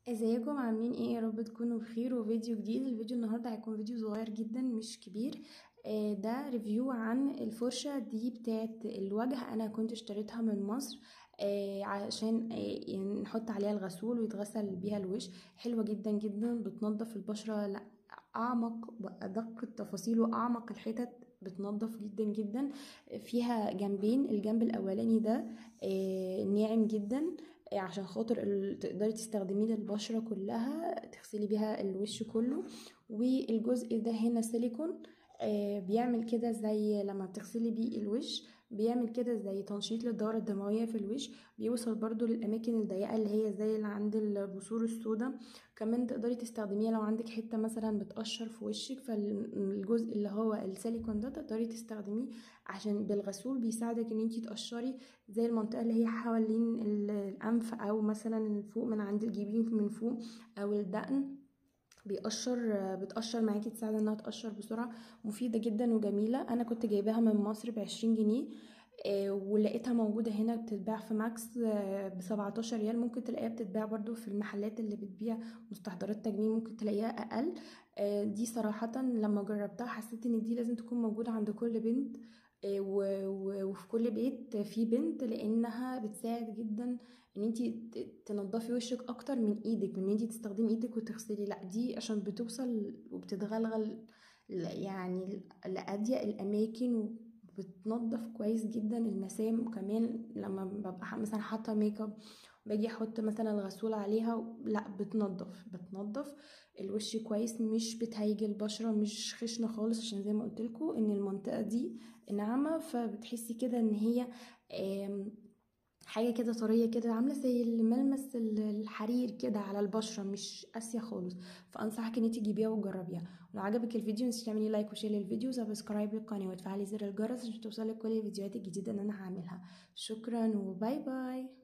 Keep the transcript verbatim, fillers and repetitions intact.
ازيكم عاملين ايه؟ يا رب تكونوا بخير. وفيديو جديد. الفيديو النهارده هيكون فيديو صغير جدا مش كبير. آه، ده ريفيو عن الفرشة دي بتاعت الوجه. انا كنت اشتريتها من مصر آه، عشان آه، يعني نحط عليها الغسول ويتغسل بيها الوش. حلوة جدا جدا، بتنظف البشرة لا اعمق وادق التفاصيل واعمق الحتت، بتنظف جدا جدا. فيها جنبين، الجنب الاولاني ده آه، ناعم جدا عشان خاطر ال- تقدري تستخدميه للبشرة كلها، تغسلي بيها الوش كله. والجزء ده هنا سيليكون، آه، بيعمل كده زي لما بتغسلي بيه الوش، بيعمل كده زي تنشيط للدورة الدموية في الوش. بيوصل برضو للأماكن الضيقة اللي هي زي اللي عند البثور السوداء. كمان تقدري تستخدميها لو عندك حتة مثلا بتقشر في وشك، فالجزء اللي هو السيليكون ده تقدري تستخدميه عشان بالغسول بيساعدك ان انتي تقشري زي المنطقة اللي هي حوالين ال- الأنف، أو مثلا فوق من عند الجبين من فوق، أو الدقن. بيقشر بتقشر معاكي، تساعد انها تقشر بسرعة. مفيدة جدا وجميلة. انا كنت جايباها من مصر بعشرين جنيه، آه، ولقيتها موجودة هنا بتتباع في ماكس بسبعتاشر ريال. ممكن تلاقيها بتتباع برضو في المحلات اللي بتبيع مستحضرات تجميل، ممكن تلاقيها اقل. آه، دي صراحة لما جربتها حسيت ان دي لازم تكون موجودة عند كل بنت، آه، و- و- وفي كل بيت في بنت، لانها بتساعد جدا ان انتي ت- تنضفي وشك اكتر من ايدك، من ان انتي تستخدمي ايدك وتغسلي. لا، دي عشان بتوصل وبتتغلغل ل- يعني لأضيق الاماكن، وبتنضف كويس جدا المسام. كمان لما ببقى ح- مثلا حاطه ميك اب، باجي احط مثلا الغسول عليها، لا بتنضف بتنضف الوش كويس، مش بتهيج البشره، مش خشنه خالص، عشان زي ما قلت لكم ان المنطقه دي ناعمه، فبتحسي كده ان هي حاجة كده طرية كده، عاملة زي الملمس ال- الحرير كده على البشرة، مش قاسية خالص. فأنصحك ان انتي تجيبيها وتجربيها. ولو عجبك الفيديو متنسيش تعملي لايك وشير للفيديو، سبسكرايب للقناة وتفعلي زر الجرس عشان توصلك كل الفيديوهات الجديدة اللي انا هعملها. شكرا وباي باي.